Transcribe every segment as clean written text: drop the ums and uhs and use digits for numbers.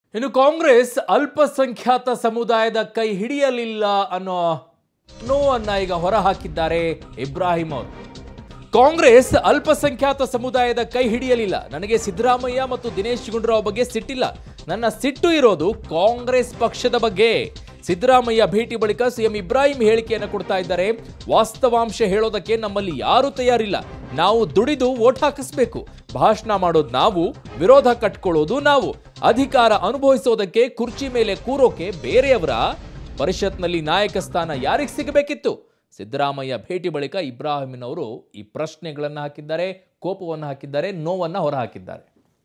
ಇನ್ನು ಕಾಂಗ್ರೆಸ್ ಅಲ್ಪಸಂಖ್ಯಾತ ಸಮುದಾಯದ ಕೈ ಹಿಡಿಯಲಿಲ್ಲ ಅನ್ನೋ ನೋವನ್ನ ಈಗ ಹೊರಹಾಕಿದ್ದಾರೆ ಇಬ್ರಾಹಿಂ ಅವರು. ಕಾಂಗ್ರೆಸ್ ಅಲ್ಪಸಂಖ್ಯಾತ ಸಮುದಾಯದ ಕೈ ಹಿಡಿಯಲಿಲ್ಲ. ನನಗೆ ಸಿದ್ದರಾಮಯ್ಯ ಮತ್ತು ದಿನೇಶ್ ಗುಂಡೂರಾವ್ ಬಗ್ಗೆ ಸಿಟ್ಟಿಲ್ಲ. ನನ್ನ ಸಿಟ್ಟು ಇರೋದು ಕಾಂಗ್ರೆಸ್ ಪಕ್ಷದ ಬಗ್ಗೆ. ಸಿದ್ದರಾಮಯ್ಯ ಭೇಟಿ ಬಳಿಕ ಸಿಎಂ ಇಬ್ರಾಹಿಂ ಹೇಳಿಕೆಯನ್ನು ಕೊಡ್ತಾ ಇದ್ದಾರೆ. ವಾಸ್ತವಾಂಶ ಹೇಳೋದಕ್ಕೆ ನಮ್ಮಲ್ಲಿ ಯಾರೂ ತಯಾರಿಲ್ಲ. ನಾವು ದುಡಿದು ವೋಟ್ ಹಾಕಿಸ್ಬೇಕು. ಭಾಷಣ ಮಾಡೋದು ನಾವು, ವಿರೋಧ ಕಟ್ಕೊಳ್ಳೋದು ನಾವು. ಅಧಿಕಾರ ಅನುಭವಿಸೋದಕ್ಕೆ ಕುರ್ಚಿ ಮೇಲೆ ಕೂರೋಕೆ ಬೇರೆಯವರ. ಪರಿಷತ್ನಲ್ಲಿ ನಾಯಕ ಸ್ಥಾನ ಯಾರಿಗೆ ಸಿಗಬೇಕಿತ್ತು? ಸಿದ್ದರಾಮಯ್ಯ ಭೇಟಿ ಬಳಿಕ ಇಬ್ರಾಹಿಂನವರು ಈ ಪ್ರಶ್ನೆಗಳನ್ನು ಹಾಕಿದ್ದಾರೆ, ಕೋಪವನ್ನು ಹಾಕಿದ್ದಾರೆ, ನೋವನ್ನು ಹೊರಹಾಕಿದ್ದಾರೆ.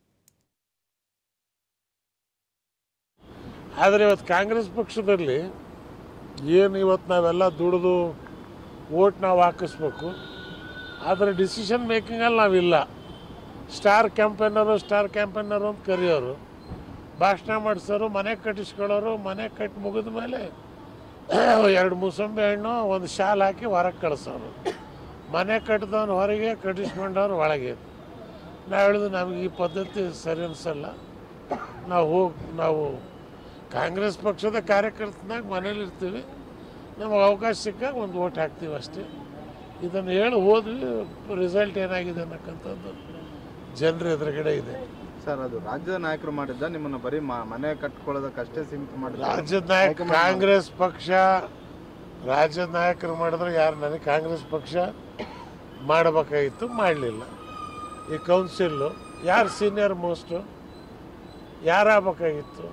ಆದರೆ ಇವತ್ತು ಕಾಂಗ್ರೆಸ್ ಪಕ್ಷದಲ್ಲಿ ಏನು ಇವತ್ತು ನಾವೆಲ್ಲ ದುಡಿದು ವೋಟ್ ನಾವು ಹಾಕಿಸ್ಬೇಕು, ಆದರೆ ಡಿಸಿಷನ್ ಮೇಕಿಂಗಲ್ಲಿ ನಾವಿಲ್ಲ. ಸ್ಟಾರ್ ಕ್ಯಾಂಪೇನರು ಅಂತ ಕರೆಯೋರು, ಭಾಷಣ ಮಾಡಿಸೋರು, ಮನೆ ಕಟ್ಟಿಸ್ಕೊಳ್ಳೋರು, ಮನೆ ಕಟ್ಟಿ ಮುಗಿದ ಮೇಲೆ 2 ಮೂಸಂಬಿ ಹಣ್ಣು ಒಂದು ಶಾಲ್ ಹಾಕಿ ಹೊರಗೆ ಕಳಿಸೋರು, ಮನೆ ಕಟ್ಟಿದವನು ಹೊರಗೆ, ಕಟ್ಟಿಸ್ಕೊಂಡವ್ರು ಒಳಗೆ. ನಾವು ಹೇಳಿದ್ರು ನಮಗೆ ಈ ಪದ್ಧತಿ ಸರಿ ಅನಿಸಲ್ಲ. ನಾವು ಕಾಂಗ್ರೆಸ್ ಪಕ್ಷದ ಕಾರ್ಯಕರ್ತನಾಗ ಮನೇಲಿ ಇರ್ತೀವಿ, ನಮಗೆ ಅವಕಾಶ ಸಿಕ್ಕಾಗ ಒಂದು ವೋಟ್ ಹಾಕ್ತೀವಿ ಅಷ್ಟೇ. ಇದನ್ನು ಹೇಳಿ ಹೋದ್ವಿ, ರಿಸಲ್ಟ್ ಏನಾಗಿದೆ ಅನ್ನಕ್ಕಂಥದ್ದು ಜನರ ಎದುರುಗಡೆ ಇದೆ. ಸರ್, ಅದು ರಾಜ್ಯದ ನಾಯಕರು ಮಾಡಿದ್ದ, ನಿಮ್ಮನ್ನು ಬರೀ ಮನೆ ಕಟ್ಕೊಳ್ಳೋದಕ್ಕಷ್ಟೇ ಸೀಮಿತ ಮಾಡಿದ? ರಾಜ್ಯದ ನಾಯಕ ಕಾಂಗ್ರೆಸ್ ಪಕ್ಷ ರಾಜ್ಯದ ನಾಯಕರು ಮಾಡಿದ್ರೆ ಯಾರು? ನನಗೆ ಕಾಂಗ್ರೆಸ್ ಪಕ್ಷ ಮಾಡಬೇಕಾಗಿತ್ತು, ಮಾಡಲಿಲ್ಲ. ಈ ಕೌನ್ಸಿಲ್ಲು ಯಾರು ಸೀನಿಯರ್ ಮೋಸ್ಟು, ಯಾರಾಗಬೇಕಾಗಿತ್ತು?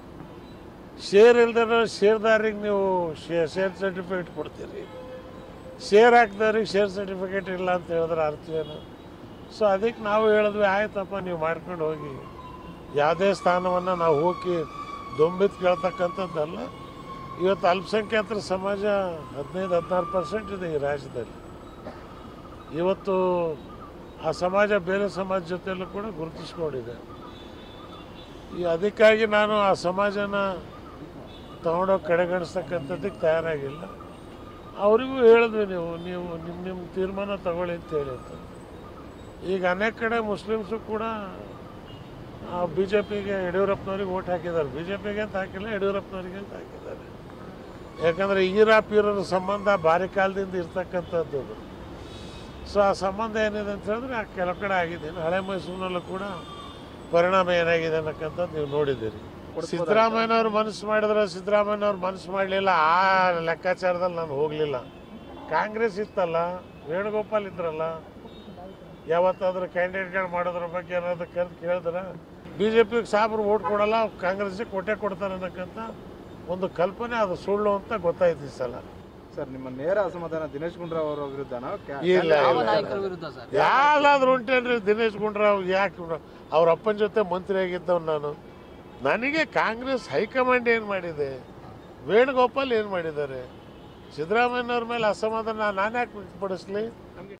ಶೇರ್ ಇಲ್ದಾರ ಶೇರ್ದಾರಿಗೆ ನೀವು ಶೇರ್ ಸರ್ಟಿಫಿಕೇಟ್ ಕೊಡ್ತೀರಿ, ಶೇರ್ ಹಾಕಿದವ್ರಿಗೆ ಶೇರ್ ಸರ್ಟಿಫಿಕೇಟ್ ಇಲ್ಲ ಅಂತ ಹೇಳಿದ್ರೆ ಅರ್ಥ ಏನು? ಸೊ ಅದಕ್ಕೆ ನಾವು ಹೇಳಿದ್ವಿ, ಆಯ್ತಪ್ಪ ನೀವು ಮಾಡ್ಕೊಂಡು ಹೋಗಿ. ಯಾವುದೇ ಸ್ಥಾನವನ್ನು ನಾವು ಹೋಗಿ ದೊಂಬಿತ್ ಕೇಳ್ತಕ್ಕಂಥದ್ದಲ್ಲ. ಇವತ್ತು ಅಲ್ಪಸಂಖ್ಯಾತರ ಸಮಾಜ 15-16% ಇದೆ ಈ ರಾಜ್ಯದಲ್ಲಿ. ಇವತ್ತು ಆ ಸಮಾಜ ಬೇರೆ ಸಮಾಜ ಜೊತೆಯಲ್ಲೂ ಕೂಡ ಗುರುತಿಸ್ಕೊಂಡಿದೆ. ಅದಕ್ಕಾಗಿ ನಾನು ಆ ಸಮಾಜನ ತಗೊಂಡೋಗಿ ಕಡೆಗಣಿಸ್ತಕ್ಕಂಥದ್ದಕ್ಕೆ ತಯಾರಾಗಿಲ್ಲ. ಅವರಿಗೂ ಹೇಳಿದ್ವಿ, ನೀವು ನಿಮ್ಮ ತೀರ್ಮಾನ ತಗೊಳ್ಳಿ ಅಂತ ಹೇಳಿತ್ತು. ಈಗ ಅನೇಕ ಕಡೆ ಮುಸ್ಲಿಮ್ಸು ಕೂಡ ಬಿ ಜೆ ಪಿಗೆ ಯಡಿಯೂರಪ್ಪನವ್ರಿಗೆ ವೋಟ್ ಹಾಕಿದ್ದಾರೆ. ಬಿ ಜೆ ಪಿಗೆ ಅಂತ ಹಾಕಿಲ್ಲ, ಯಡಿಯೂರಪ್ಪನವ್ರಿಗೆ ಅಂತ ಹಾಕಿದ್ದಾರೆ. ಯಾಕಂದರೆ ಈರಾ ಪೀರರ ಸಂಬಂಧ ಭಾರಿ ಕಾಲದಿಂದ ಇರ್ತಕ್ಕಂಥದ್ದು. ಸೊ ಆ ಸಂಬಂಧ ಏನಿದೆ ಅಂತ ಹೇಳಿದ್ರೆ ಆ ಕೆಲವು ಕಡೆ ಆಗಿದೆ. ಹಳೆ ಮೈಸೂರಿನಲ್ಲೂ ಕೂಡ ಪರಿಣಾಮ ಏನಾಗಿದೆ ಅನ್ನಕ್ಕಂಥದ್ದು ನೀವು ನೋಡಿದ್ದೀರಿ. ಸಿದ್ದರಾಮಯ್ಯನವ್ರು ಮನಸ್ಸು ಮಾಡಿದ್ರೆ ಸಿದ್ದರಾಮಯ್ಯನವ್ರು ಮನಸ್ಸು ಮಾಡಲಿಲ್ಲ, ಆ ಲೆಕ್ಕಾಚಾರದಲ್ಲಿ ನಾನು ಹೋಗಲಿಲ್ಲ. ಕಾಂಗ್ರೆಸ್ ಇತ್ತಲ್ಲ, ವೇಣುಗೋಪಾಲ್ ಇದ್ರಲ್ಲ, ಯಾವತ್ತಾದ್ರೂ ಕ್ಯಾಂಡಿಡೇಟ್ಗಳು ಮಾಡೋದ್ರ ಬಗ್ಗೆ ಏನಾದ್ರು ಕೇಳಿದ್ರೆ ಬಿ ಜೆ ಪಿಗೆ ಸಾಬ್ರು ವೋಟ್ ಕೊಡಲ್ಲ, ಕಾಂಗ್ರೆಸ್ಗೆ ಕೊಟ್ಟೆ ಕೊಡ್ತಾರೆ ಅನ್ನಕ್ಕಂಥ ಒಂದು ಕಲ್ಪನೆ ಅದು ಸುಳ್ಳು ಅಂತ ಗೊತ್ತಾಯ್ತು ಈ ಸಲ. ಸರ್, ನಿಮ್ಮ ನೇರ ಅಸಮಾಧಾನ ದಿನೇಶ್ ಗುಂಡೂರಾವ್ ಅವರ ವಿರುದ್ಧನಾ? ಇಲ್ಲ, ಯಾರಾದ್ರೂ ಉಂಟೇನ್ರಿ ದಿನೇಶ್ ಗುಂಡೂರಾವ್? ಯಾಕೆ? ಅವ್ರ ಅಪ್ಪನ ಜೊತೆ ಮಂತ್ರಿ ಆಗಿದ್ದವ್ ನಾನು. ನನಗೆ ಕಾಂಗ್ರೆಸ್ ಹೈಕಮಾಂಡ್ ಏನು ಮಾಡಿದೆ, ವೇಣುಗೋಪಾಲ್ ಏನು ಮಾಡಿದ್ದಾರೆ, ಸಿದ್ದರಾಮಯ್ಯನವ್ರ ಮೇಲೆ ಅಸಮಾಧಾನ ನಾನು ಯಾಕೆ ವ್ಯಕ್ತಪಡಿಸ್ಲಿ?